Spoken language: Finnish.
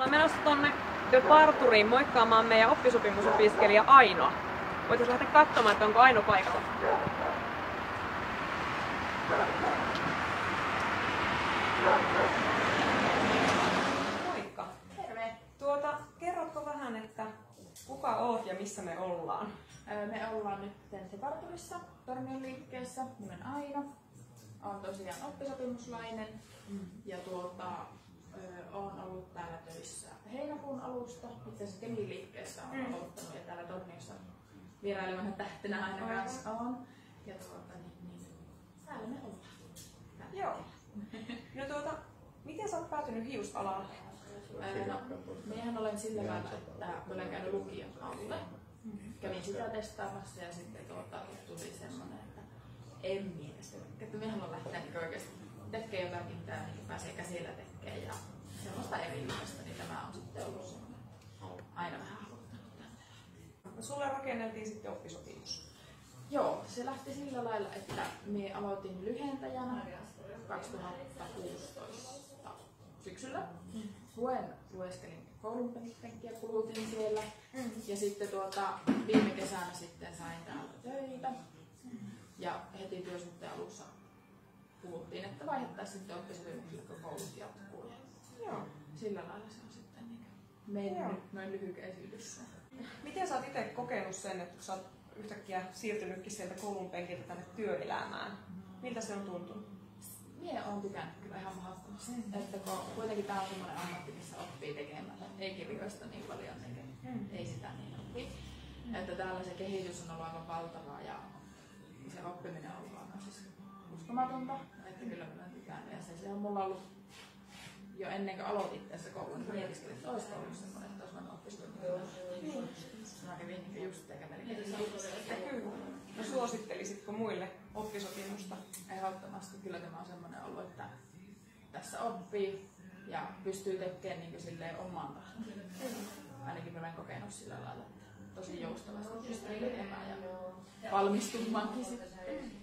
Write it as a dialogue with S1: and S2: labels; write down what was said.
S1: ollaan menossa tonne parturiin moikkaamaan meidän oppisopimusopiskelija Ainoa. Voitaisiin lähteä katsomaan, että onko Aino paikalla. Moikka!
S2: Terve!
S1: Kerrotko vähän, että kuka oot ja missä me ollaan?
S2: Me ollaan nyt parturissa Tornion liikkeessä, nimen Aino. Olen tosiaan oppisopimuslainen ja olen ollut täällä töissä heinäkuun alusta. Itse asiassa Kemin liikkeessä olen aloittanut ja täällä Torniossa vierailemassa tähtenä aina kanssa on. Ja täällä me ollaan.
S1: Joo. No miten sä oot päätynyt hiusalalle?
S2: Miehän olen sillä lailla, että olen käynyt lukion alle. Kävin sitä testaamassa ja sitten tuli semmoinen, että en mielestäni. Että minä haluan lähteä oikeasti tekemään jotakin, mitä pääsee käsillä tekemään ja semmoista erillistä, niin tämä on sitten ollut semmoinen aina vähän haluttanut tänne.
S1: Sulle rakenneltiin sitten oppisopimus.
S2: Joo, se lähti sillä lailla, että minä aloitin lyhentäjänä 2016 syksyllä. Lueskelin koulunpenkkiä, kulutin siellä ja sitten viime kesänä sitten sain täältä töitä ja heti työsuhteen alussa puhuttiin, että vaihdettaisiin sitten oppisopimukselle, kun koulut jatkuu.
S1: Joo.
S2: Sillä lailla se on sitten mennyt noin lyhykäisyydessä.
S1: Miten sä oot itse kokenut sen, että kun sä oot yhtäkkiä siirtynytkin sieltä koulun penkiltä tänne työelämään? Miltä se on tuntunut?
S2: Minä olen tykännyt kyllä ihan mahdottomasti. Että kuitenkin tämä on semmoinen ammatti, missä oppii tekemällä. Ei kirjoista niin paljon, ei sitä niin oppi. Että täällä se kehitys on ollut aivan valtavaa ja se oppiminen on ollut aivan siis uskomatonta. Että kyllä minä olen tykännyt. Ja se on mulla ollut jo ennen kuin aloitin tässä koulun, niin mietiskelin, että olisiko ollut semmoinen, että olisi voinut oppisopimuksella. Mä kävin just
S1: Kyllä. No suosittelisitko muille oppisopimusta?
S2: Ehdottomasti kyllä tämä on semmoinen ollut, että tässä oppii ja pystyy tekemään niin silleen oman tahdon. Ainakin olen kokenut sillä lailla, että tosi joustavasti pystyy tekemään ja valmistumaankin sitten.